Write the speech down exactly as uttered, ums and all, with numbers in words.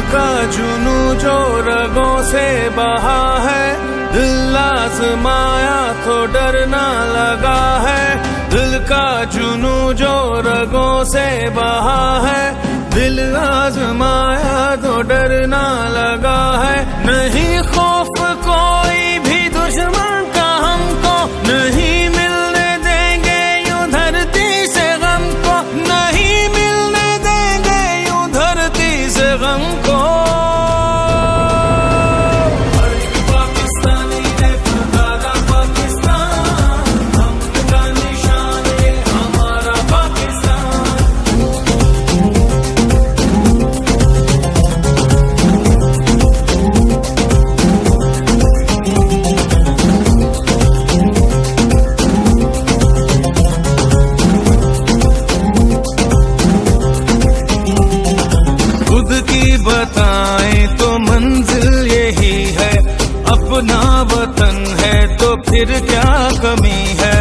का जुनू जो रगों से बहा है, दिल आजमाया तो डरना लगा है। दिल का जुनू जो रगों से बहा है, दिल आजमाया तो डरना लगा है। नहीं खौफ कोई भी दुश्मन का हमको, नहीं मिलने देंगे यूं धरती से गम को, नहीं मिलने देंगे यूं धरती से गम को। बताएं तो मंजिल यही है, अपना वतन है तो फिर क्या कमी है।